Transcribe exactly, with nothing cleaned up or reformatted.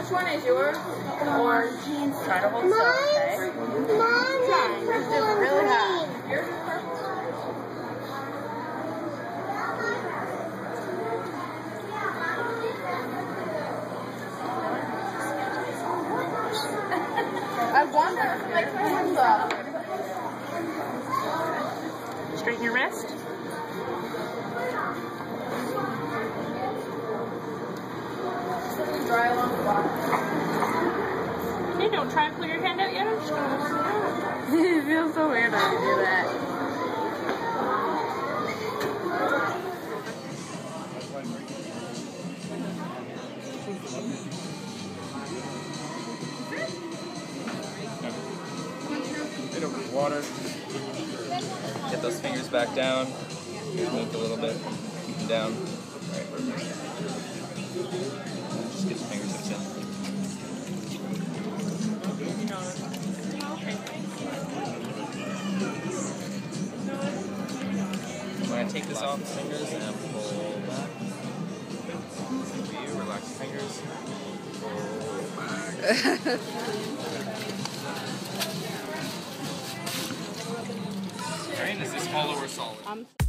Which one is yours? Or try to hold still, okay? Mom, Try. It's just really hot. Yours is purple. I want that to make my hands up. Straighten your wrist. Dry along the bottom. Okay, don't try and pull your hand out yet. I'm just gonna It feels so weird when you do that. Bit of water. Get those fingers back down. Move a little bit. Keep them down. Right. Just get the fingertips in. I'm going to take this off the fingers and pull back. For you, relax the fingers. Pull back. Alright, is this hollow or solid? Um